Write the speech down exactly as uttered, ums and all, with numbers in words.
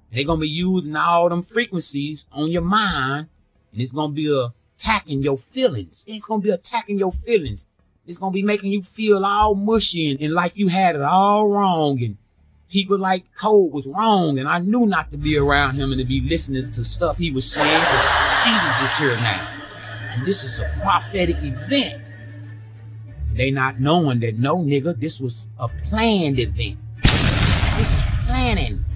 They're going to be using all them frequencies on your mind, and it's going to be attacking your feelings. It's going to be attacking your feelings. It's going to be making you feel all mushy and, and like you had it all wrong, and people like Cole was wrong, and I knew not to be around him and to be listening to stuff he was saying, because Jesus is here now. And this is a prophetic event. And they not knowing that, no, nigga, this was a planned event. This is planning.